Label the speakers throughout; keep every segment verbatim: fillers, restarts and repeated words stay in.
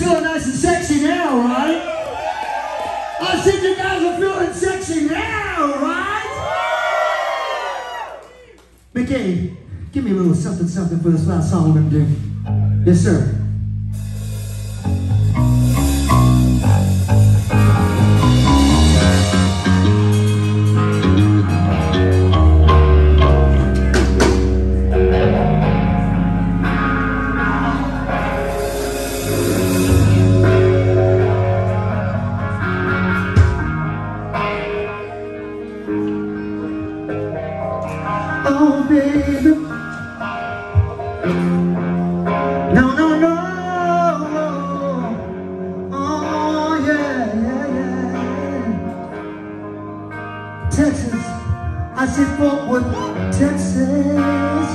Speaker 1: feeling nice and sexy now, right? I think you guys are feeling sexy now, right? Mickey, give me a little something something for this last song we're gonna do. Yes, sir. Oh, baby. No, no, no. Oh, yeah, yeah, yeah. Texas. I said Fort Worth, Texas.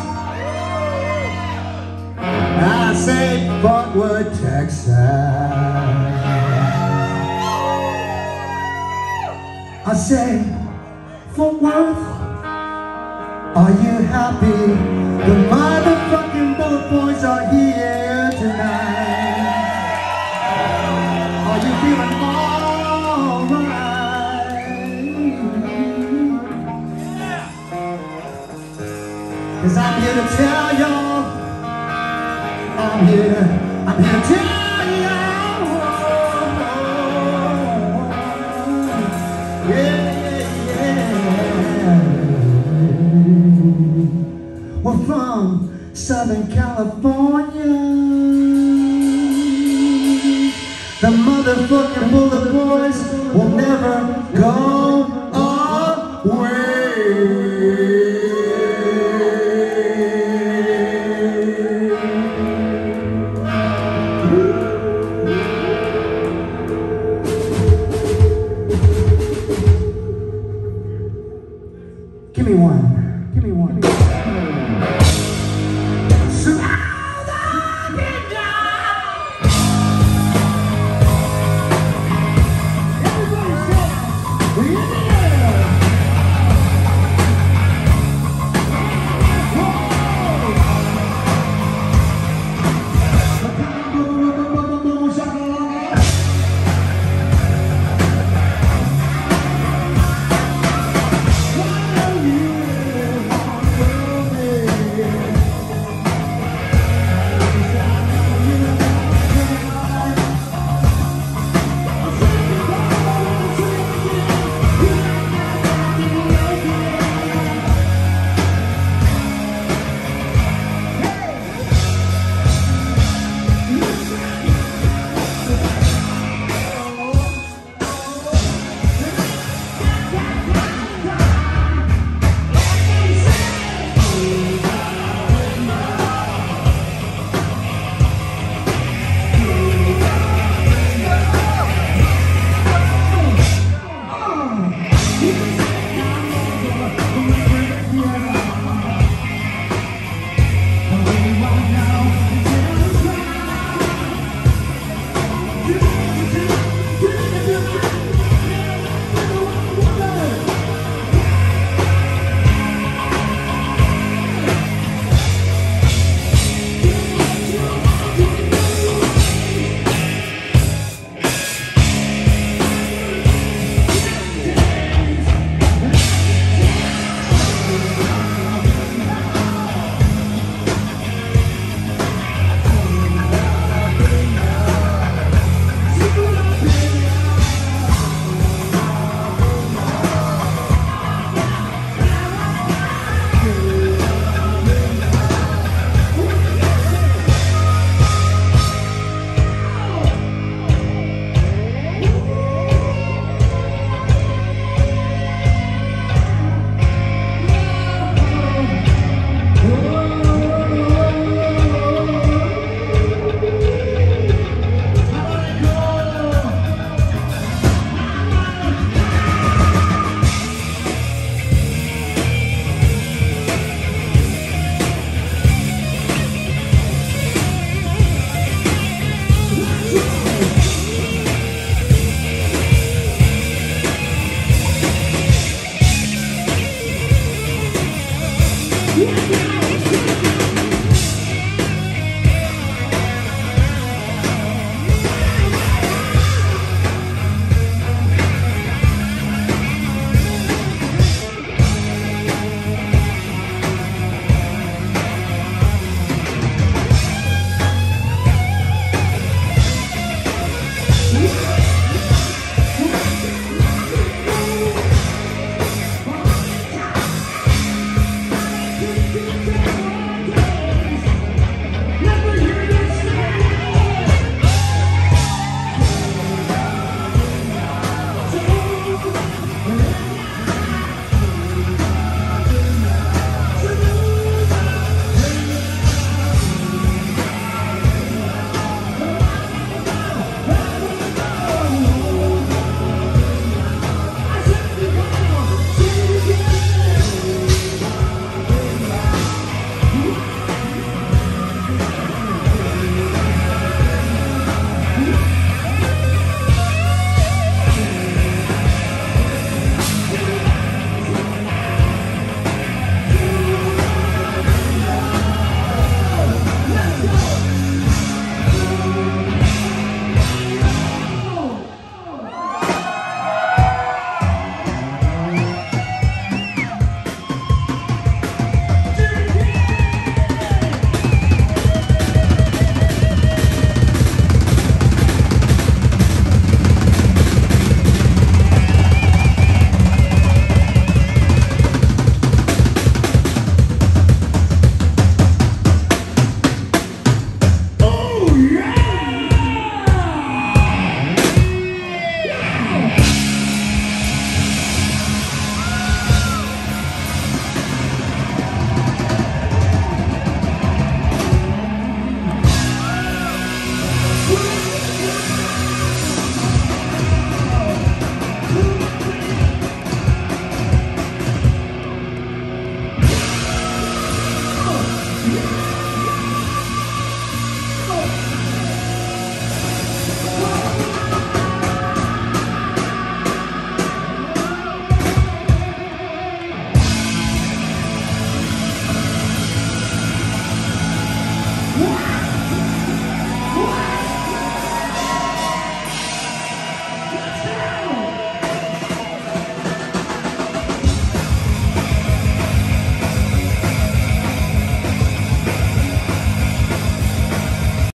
Speaker 1: I say Fort Worth, Texas. I say Fort Worth. Are you happy? The motherfucking Bullet Boys are here tonight. Are you feeling alright? Cause I'm here to tell y'all, I'm here, I'm here to tell y'all, yeah, yeah. We're from Southern California. The motherfucking Bullet Boys will never go away.